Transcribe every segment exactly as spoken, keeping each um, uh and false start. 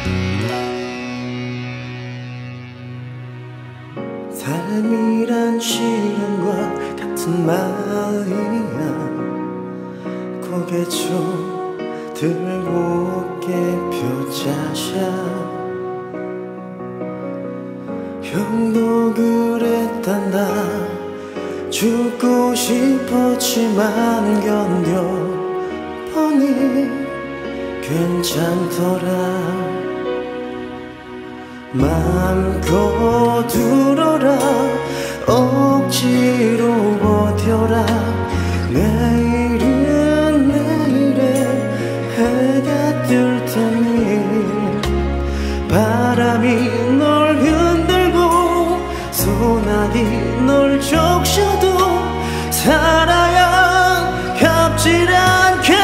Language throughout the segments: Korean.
삶이란 시간과 같은 마음이야. 고개 좀 들고 어깨 펴자샤. 형도 그랬단다. 죽고 싶었지만 견뎌보니 괜찮더라. 마음껏 울어라. 억지로 버텨라. 내일은 내일에 해가 뜰 테니 바람이 널 흔들고 소나기 널 적셔도 살아야 갚질 않겠니.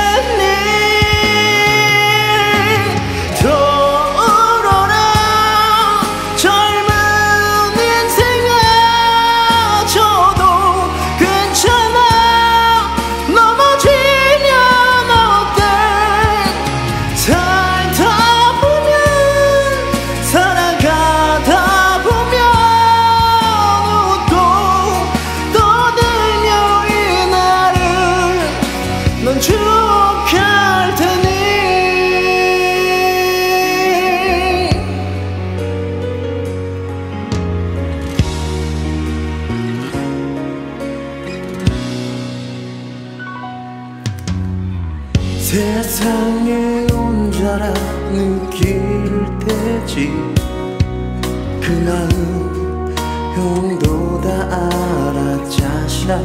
추억할 테니. 세상에 혼자라 느낄 테지. 그 마음 형도 다 알았자샤.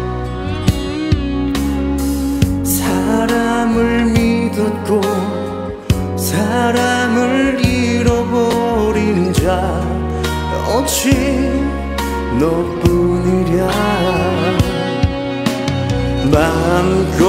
사람을 믿었고 사람을 잃어버린 자 어찌 너뿐이랴. 마음껏